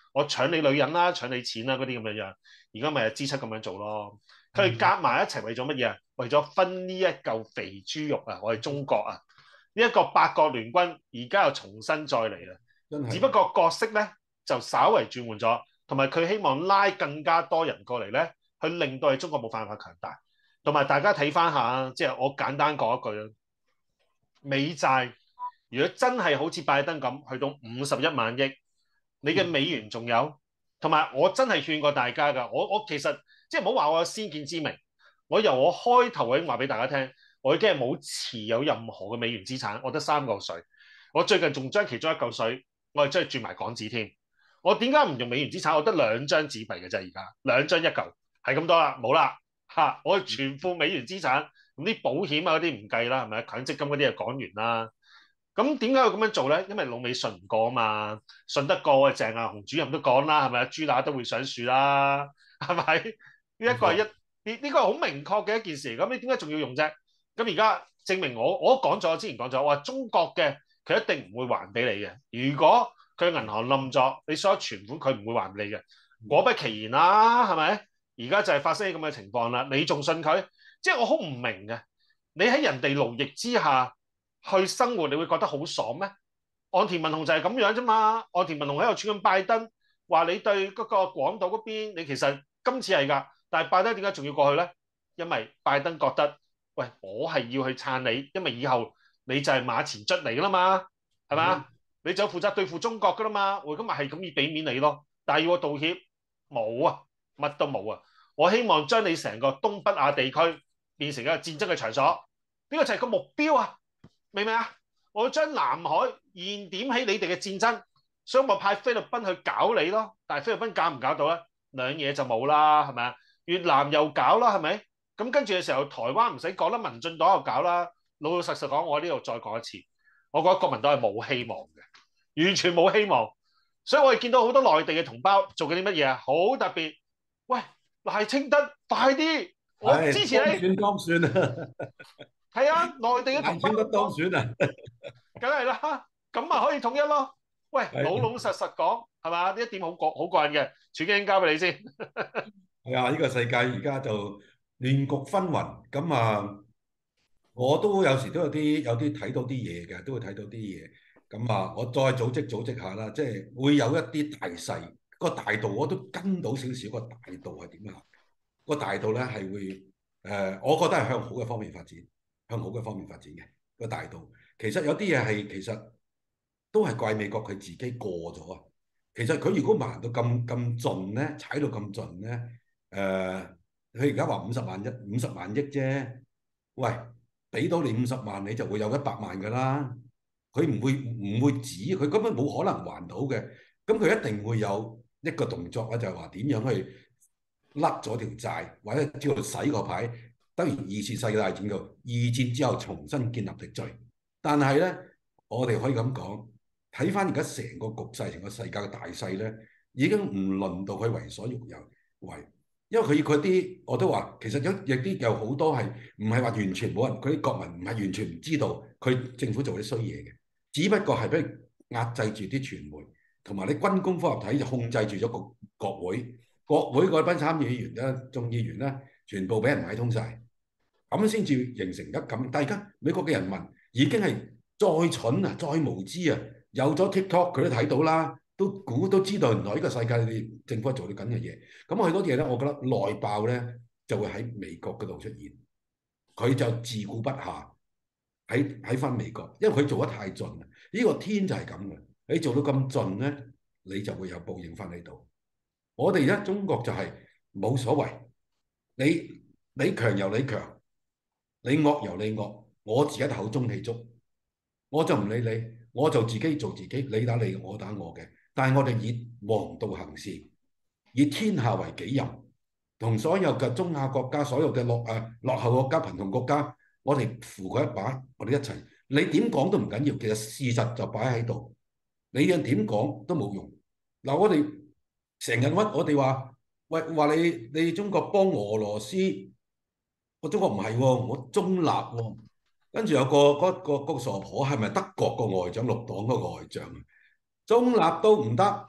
我搶你女人啦，搶你錢啦嗰啲咁樣樣。而家咪係 G7咁樣做咯。佢哋夾埋一齊為咗乜嘢啊？為咗分呢一嚿肥豬肉啊！我哋中國啊，呢一個八國聯軍而家又重新再嚟啦。只不過角色咧就稍為轉換咗，同埋佢希望拉更加多人過嚟咧，去令到係中國冇辦法強大。同埋大家睇翻下，即係我簡單講一句啦，美債如果真係好似拜登咁去到51萬億，你嘅美元仲有，同埋我真係勸過大家㗎，我其實即係唔好話我有先見之明，我由我開頭已經話俾大家聽，我已經係冇持有任何嘅美元資產，我得3嚿水，我最近仲將其中一嚿水，我係將佢轉埋港紙添。我點解唔用美元資產？我得2張紙幣嘅啫，而家2張一嚿，係咁多啦，冇啦嚇，我全副美元資產。咁啲保險啊嗰啲唔計啦，係咪？強積金嗰啲就講完啦。咁點解要咁樣做咧？因為老美信唔過啊嘛，信得過啊，鄭亞雄主任都講啦，係咪啊？豬乸都會上樹啦，係咪？呢一個係呢個係好明確嘅一件事。咁你點解仲要用啫？咁而家證明我都講咗，之前講咗，我話中國嘅佢一定唔會還俾你嘅。如果佢銀行冧咗，你所有存款佢唔會還俾你嘅。果不其然啦，係咪？而家就係發生咁嘅情況啦。你仲信佢？即係我好唔明嘅。你喺人哋奴役之下去生活，你會覺得好爽咩？岸田文雄就係咁樣啫嘛。岸田文雄喺度串緊拜登，話你對嗰個廣島嗰邊，你其實今次係㗎，但係拜登點解仲要過去咧？因為拜登覺得，喂，我係要去撐你，因為以後你就係馬前卒嚟㗎啦嘛，係嘛？你就負責對付中國㗎啦嘛，我今日係咁要俾面你咯，但係要我道歉冇啊，乜都冇啊。我希望將你成個東北亞地區變成一個戰爭嘅場所，呢個就係個目標啊！明唔明啊？我要將南海燃點起你哋嘅戰爭，所以我派菲律賓去搞你咯。但係菲律賓搞唔搞到咧？兩嘢就冇啦，係咪啊？越南又搞啦，係咪？咁跟住嘅時候，台灣唔使講啦，民進黨又搞啦。老老實實講，我喺呢度再講一次，我覺得國民黨係冇希望嘅，完全冇希望。所以我哋見到好多內地嘅同胞做緊啲乜嘢啊？好特別，喂，賴清德快啲，我支持你。 當選啊！ 係啊，內地嘅同胞賴清德當選啊！ 梗係啦，咁啊可以統一咯。喂，老老實實講係嘛？呢一點好過癮嘅，處經交俾你先。 係啊，呢個世界而家就亂局紛紜，咁啊，我都有時都有啲睇到啲嘢嘅，都會睇到啲嘢。咁啊，我再組織下啦，即係會有一啲大勢，個大道我都跟到少少，個大道係點啊？個大道咧係會我覺得係向好嘅方面發展，向好嘅方面發展嘅個大道。其實有啲嘢係其實都係怪美國佢自己過咗啊。其實佢如果行到咁盡咧，踩到咁盡咧，佢而家話50萬億啫。喂，俾到你50萬，你就會有100萬噶啦。佢唔會止，佢根本冇可能還到嘅。咁佢一定會有一個動作啊，就係話點樣去甩咗條債，或者叫做洗個牌，等於二次世界大戰嘅二戰之後重新建立秩序。但係咧，我哋可以咁講，睇翻而家成個局勢，成個世界嘅大勢咧，已經唔輪到佢為所欲為，因為佢啲我都話，其實亦啲有好多係唔係話完全冇人，佢啲國民唔係完全唔知道佢政府做啲衰嘢嘅，只不過係俾佢壓制住啲傳媒，同埋你軍工複合體就控制住咗個國會。國會嗰班參議員咧、眾議員咧，全部俾人買通晒，咁先至形成得咁。但係而家美國嘅人民已經係再蠢啊、再無知啊，有咗 TikTok 佢都睇到啦，都知道原來呢個世界你政府係做緊嘅嘢。咁好多嘢咧，我覺得內爆咧就會喺美國嗰度出現，佢就自顧不暇喺翻美國，因為佢做得太盡啦。呢個天就係咁嘅，你做到咁盡咧，你就會有報應翻喺度。我哋而家中國就係冇所謂，你強由你強，你惡由你惡，我自己口中氣足，我就唔理你，我就自己做自己，你打你，我打我嘅。但係我哋以王道行事，以天下為己任，同所有嘅中亞國家、所有嘅落後國家、貧窮國家，我哋扶佢一把，我哋一齊。你點講都唔緊要，其實事實就擺喺度，你樣點講都冇用。嗱，我哋成日我哋話，喂，話你中國幫俄羅斯，我中國唔係喎，我中立喎。跟住有個傻婆係咪德國個外長，綠黨嗰個外長，中立都唔得，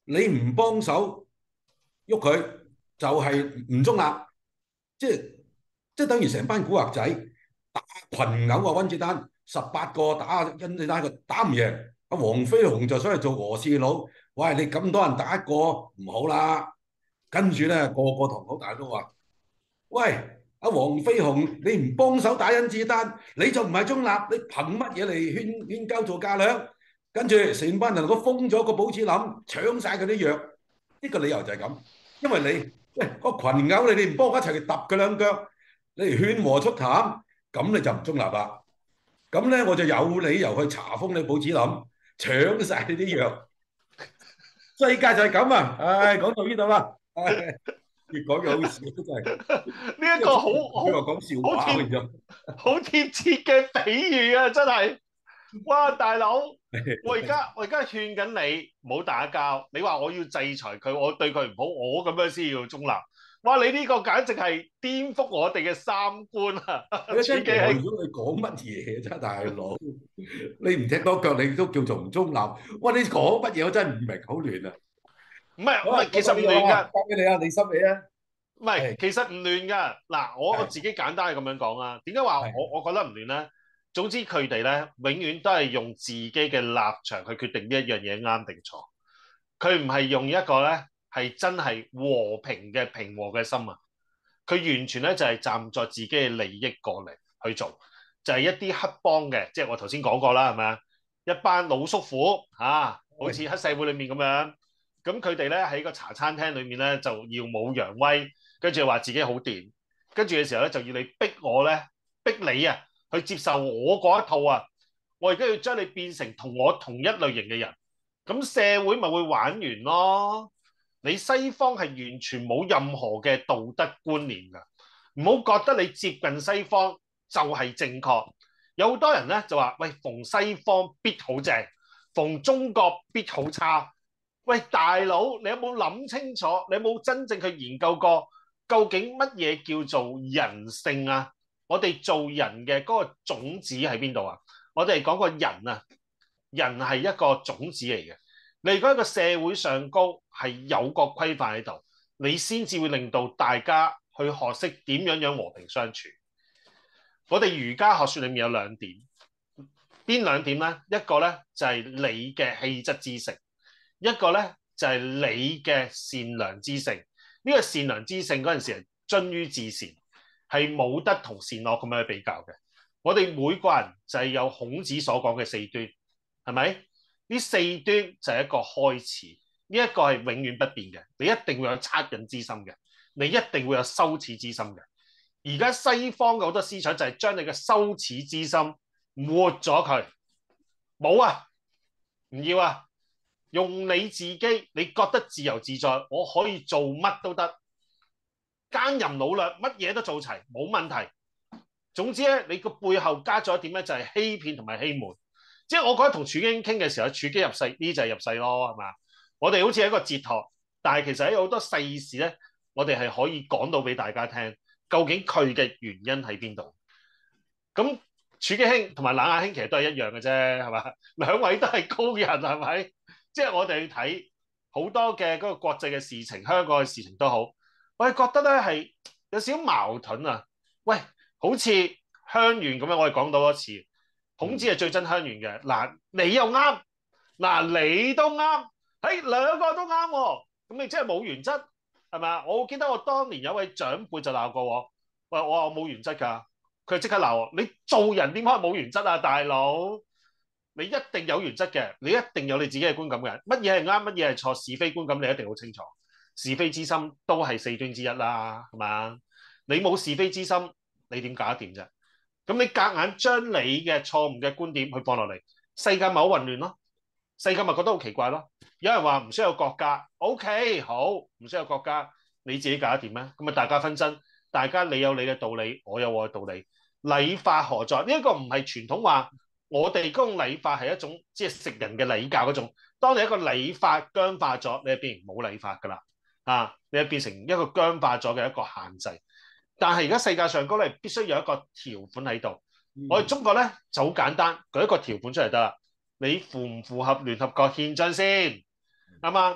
你唔幫手喐佢，就係唔中立，即係即係等於成班古惑仔打群毆啊！甄子丹18個打甄子丹個打唔贏，阿黃飛鴻就想去做和事佬。喂，你咁多人打一個唔好啦。跟住咧，個個堂口大都話：喂，阿黃飛鴻，你唔幫手打甄子丹，你就唔係中立，你憑乜嘢嚟勸交做嫁倆？跟住成班人都封咗個寶芝林，搶晒佢啲藥。呢個理由就係咁，因為你喂個群毆你唔幫我一齊去揼佢兩腳，你嚟勸和促談，咁你就唔中立啦。咁咧我就有理由去查封你寶芝林，搶晒你啲藥。世界就係咁啊！唉，講到呢度啦，唉，越講越好笑，真係。 呢一個好佢話講笑話嘅啫。 好貼切嘅比喻啊！真係，哇，大佬，我而家勸緊你唔好打交，你話我要制裁佢，我對佢唔好，我咁樣先要中立。哇！你呢個簡直係顛覆我哋嘅三觀啊！ 你真係呆處境係咗，你講乜嘢啫，大佬？你唔踢多腳，你都叫做唔中立。哇！你講乜嘢？我真係唔明，好亂啊！好啊， 唔係，其實唔講到呢個啊， 亂㗎。 交俾你啊，你心理啊。 唔係， 係其實唔亂㗎。嗱，我係自己簡單係咁樣講啦。點解話係我覺得唔亂咧？總之佢哋咧永遠都係用自己嘅立場去決定呢一樣嘢啱定錯。佢唔係用一個咧係真係和平嘅平和嘅心啊。佢完全咧就係站在自己嘅利益過嚟去做，就係一啲黑幫嘅，即係我頭先講過啦，係咪啊？一班老叔父啊，好似黑社會裡面咁樣。咁佢哋咧喺個茶餐廳裏面咧就耀武揚威，跟住話自己好掂，跟住嘅時候咧就要你逼我咧，逼你啊去接受我嗰一套啊！我而家要將你變成同我同一類型嘅人，咁社會咪會玩完咯？你西方係完全冇任何嘅道德觀念㗎，唔好覺得你接近西方就係正確。有好多人咧就話：喂，逢西方必好正，逢中國必好差。喂，大佬，你有冇諗清楚？你有冇真正去研究過究竟乜嘢叫做人性啊？我哋做人嘅嗰個種子喺邊度啊？我哋講個人啊，人係一個種子嚟嘅。你如果喺個社會上高係有個規範喺度，你先至會令到大家去學識點樣和平相處。我哋儒家學說裡面有兩點，邊兩點咧？一個咧就係你嘅氣質之性。一個咧就係你嘅善良之性，呢個善良之性嗰陣時係臻於至善，係冇得同善惡咁樣去比較嘅。我哋每個人就係有孔子所講嘅四端，係咪？呢四端就係一個開始，呢一個係永遠不變嘅。你一定會有惻隱之心嘅，你一定會有羞恥之心嘅。而家西方嘅好多思想就係將你嘅羞恥之心抹咗佢，冇啊，唔要啊！用你自己，你覺得自由自在，我可以做乜都得，奸淫擄掠，乜嘢都做齊，冇問題。總之咧，你個背後加咗一點咧，就係欺騙同埋欺瞞。即係我覺得同處經傾嘅時候，處經入世呢就係入世咯，係嘛？我哋好似係一個哲學，但係其實喺好多世事咧，我哋係可以講到俾大家聽，究竟佢嘅原因喺邊度？咁處經兄同埋冷眼兄其實都係一樣嘅啫，係嘛？兩位都係高人，係咪？即係我哋去睇好多嘅嗰個國際嘅事情，香港嘅事情都好，我係覺得咧係有少少矛盾啊！喂，好似鄉願咁樣，我哋講到多次，孔子係最憎鄉願嘅。嗱，你又啱，嗱你都啱，兩個都啱喎，咁你真係冇原則係咪啊？我記得我當年有位長輩就鬧過我，喂，我話我冇原則㗎，佢即刻鬧我，你做人點可以冇原則啊，大佬？你一定有原則嘅，你一定有你自己嘅觀感嘅。乜嘢係啱，乜嘢係錯，是非觀感你一定好清楚。是非之心都係四端之一啦，係嘛？你冇是非之心，你點搞得掂啫？咁你夾硬將你嘅錯誤嘅觀點去放落嚟，世界咪好混亂咯？世界咪覺得好奇怪咯？有人話唔需要國家，OK 好，唔需要國家，你自己搞得掂咩？咁咪大家紛爭，大家你有你嘅道理，我有我嘅道理，禮法何在？呢一個唔係傳統話。我哋嗰種禮法係一種即係食人嘅禮教嗰種，當你一個禮法僵化咗，你就變成冇禮法㗎啦，你就變成一個僵化咗嘅一個限制。但係而家世界上嗰咧必須有一個條款喺度，我哋中國咧就好簡單，舉一個條款出嚟得啦。你符唔符合聯合國憲章先？啱嘛？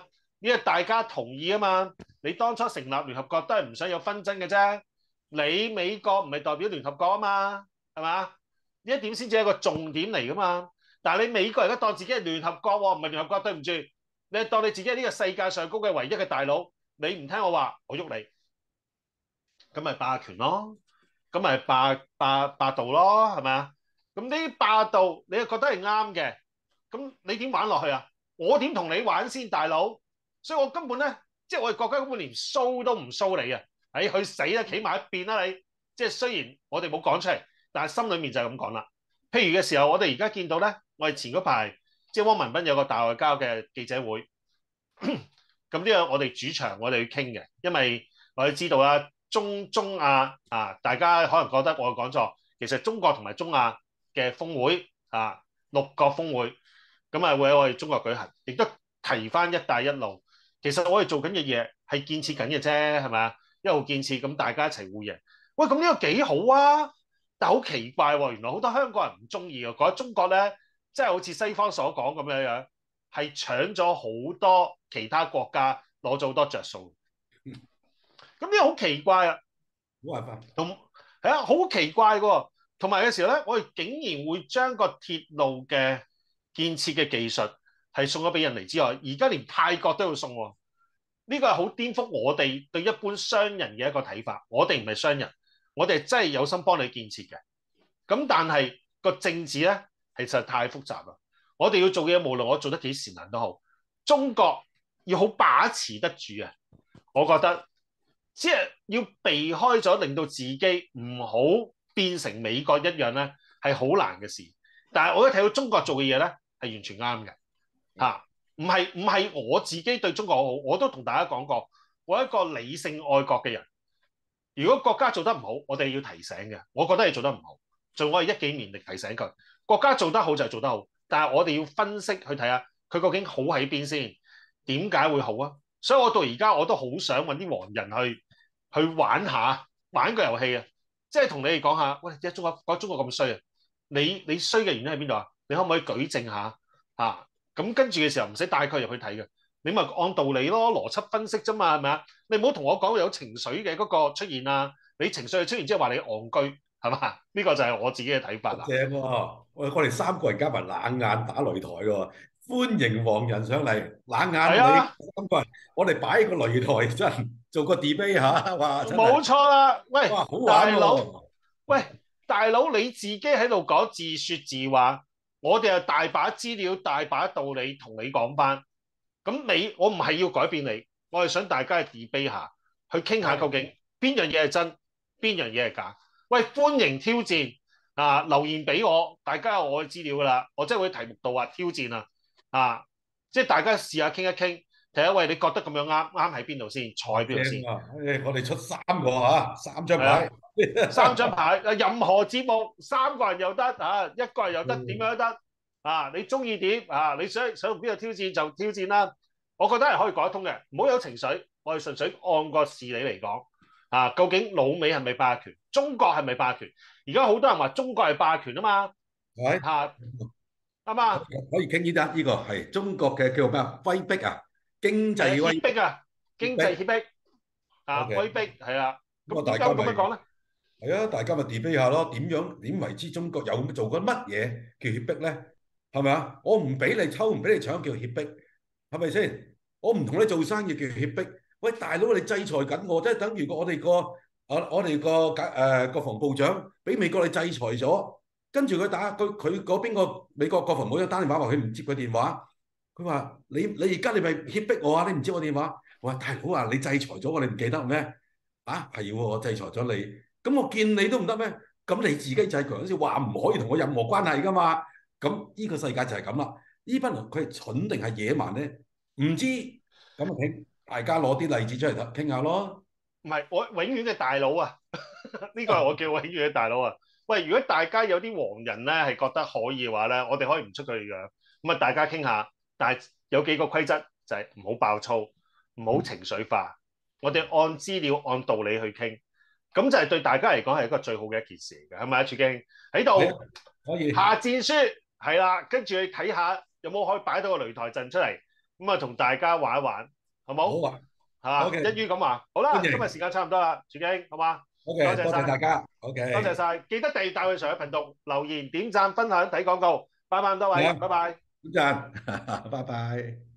呢個大家同意啊嘛。你當初成立聯合國都係唔想有紛爭嘅啫。你美國唔係代表聯合國啊嘛，係嘛？呢一點先至係一個重點嚟噶嘛。但係你美國而家當自己係聯合國喎，唔係聯合國，對唔住，你係當你自己係呢個世界上高嘅唯一嘅大佬，你唔聽我話，我喐你，咁咪霸權咯，咁咪霸道咯，係咪啊？咁呢啲霸道你又覺得係啱嘅，咁你點玩落去啊？我點同你玩先，大佬？所以我根本咧，即係我哋國家根本連騷都唔騷你啊！去死啦，企埋一邊啦你！即係雖然我哋冇講出嚟，但係心裡面就係咁講啦。譬如嘅時候，我哋而家見到咧，我哋前嗰排即係汪文斌有個大外交嘅記者會，咁呢個我哋主場我哋去傾嘅，因為我哋知道啦，中亞啊，大家可能覺得我講錯，其實中國同埋中亞嘅峰會啊，6個峰會，咁啊會喺我哋中國舉行，亦都提翻一帶一路。其實我哋做緊嘅嘢係建設緊嘅啫，係咪啊？一路建設，咁大家一齊互贏。喂，咁呢個幾好啊！但係好奇怪喎，原來好多香港人唔中意嘅，覺得中國咧，即係好似西方所講咁樣樣，係搶咗好多其他國家攞咗好多着數。咁呢個好奇怪啊！ 冇辦法。 同係啊，好奇怪嘅。同埋嘅時候咧，我哋竟然會將個鐵路嘅建設嘅技術係送咗俾印尼之外，而家連泰國都要送喎。呢個係好顛覆我哋對一般商人嘅一個睇法。我哋唔係商人，我哋真係有心幫你建設嘅。咁但係個政治咧，其實太複雜啦。我哋要做嘅嘢，無論我做得幾善良都好，中國要好把持得住啊！我覺得即係要避開咗，令到自己唔好變成美國一樣咧，係好難嘅事。但係我一睇到中國做嘅嘢咧，係完全啱嘅嚇。唔係我自己對中國好，我都同大家講過，我係一個理性愛國嘅人。如果國家做得唔好，我哋要提醒嘅。我覺得你做得唔好，所以我係一己勉力提醒佢。國家做得好就係做得好，但係我哋要分析去睇下佢究竟好喺邊先，點解會好啊？所以我到而家我都好想揾啲黃人去玩個遊戲啊！即係同你哋講下，喂，點解中國咁衰啊？你衰嘅原因喺邊度啊？你可唔可以舉證下啊？咁跟住嘅時候唔使帶佢入去睇嘅，你咪按道理咯，邏輯分析啫嘛，係咪啊？你唔好同我講有情緒嘅嗰個出現啊！你情緒出現即係話你戇居係嘛？呢個就係我自己嘅睇法啦。 正喎，我哋3個人加埋冷眼打擂台喎，歡迎黃人上嚟，冷眼你係啊， 3個人，我哋擺個擂台真做個 debate 嚇，哇！真係冇錯啦。喂， 哇，好大玩佬， 喎！ 喂，大佬你自己喺度講自説自話，我哋係大把資料、大把道理同你講翻。咁我唔係要改變你，我係想大家去 debate 下，去傾下究竟邊樣嘢係真，邊樣嘢係假。喂，歡迎挑戰啊！留言俾我，大家有我嘅資料噶啦，我真係會題目度話挑戰啊！即係大家試下傾一傾，睇下喂你覺得咁樣啱喺邊度先，坐喺邊度先。 正啊！我哋出3個嚇，3張牌， 3張牌，任何節目3個人又得1個人又得，點樣都得你中意點你想同邊個挑戰就挑戰啦。我覺得係可以講得通嘅，唔好有情緒。我哋純粹按個事理嚟講究竟老美係咪霸權？中國係咪霸權？而家好多人話中國係霸權啊嘛， 係啱嘛？ 可以傾呢單，呢個係中國嘅叫咩啊？威逼啊，經濟威脅迫啊，經濟脅迫威逼係啦。咁點解會咁樣講咧？ 係啊，大家咪 debate 下咯，點為之中國有做緊乜嘢叫脅迫咧？係咪啊？我唔俾你抽，唔俾你搶叫脅迫，係咪先？我唔同你做生意叫脅迫。喂，大佬你制裁緊我，即係等於我哋個國防部長俾美國你制裁咗，跟住佢嗰邊個美國國防部長打電話話佢唔接佢電話，佢話你而家你咪脅迫我啊！你唔接我電話，我話大佬啊，你制裁咗我，你唔記得咩？啊係喎，我制裁咗你。咁我見你都唔得咩？咁你自己就係強先話唔可以同我任何關係噶嘛？咁呢個世界就係咁啦。呢班人佢係蠢定係野蠻咧？唔知咁啊，大家攞啲例子出嚟傾下咯。 唔係我永遠嘅大佬啊！呢個係我叫永遠嘅大佬啊！喂，如果大家有啲黃人咧係覺得可以嘅話咧，我哋可以唔出佢樣，咁啊大家傾下。但係有幾個規則就係唔好爆粗，唔好情緒化。我哋按資料按道理去傾。咁就係對大家嚟講係一個最好嘅一件事嚟嘅，係咪啊？柱京喺度可以下戰書係啦，跟住去睇下有冇可以擺到個擂台陣出嚟，咁啊同大家玩一玩。 好冇？ 好啊係嘛？ ，OK， 一於咁話，好啦，今日歡迎時間差唔多啦，全經好嘛？多 ，OK，多謝大謝晒， 家多謝 ，OK， 晒，記得訂閱大衛 Sir 嘅頻道，留言、點讚、分享、睇廣告，拜拜咁多位， 好， 拜拜。 點讚，拜拜。